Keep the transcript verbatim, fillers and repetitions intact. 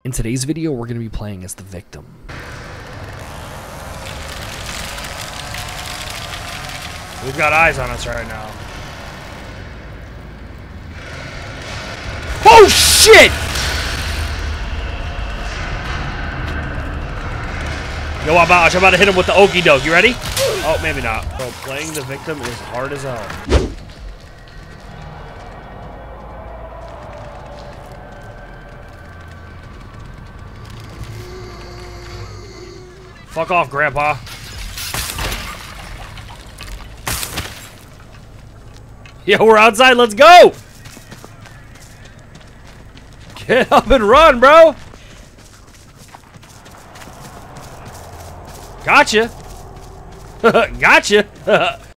In today's video, we're going to be playing as the victim. We've got eyes on us right now. Oh shit! Yo, I'm about, I'm about to hit him with the okie doke. You ready? Oh, maybe not. Bro, playing the victim is hard as hell. Fuck off, Grandpa. Yeah, we're outside. Let's go. Get up and run, bro. Gotcha. Gotcha.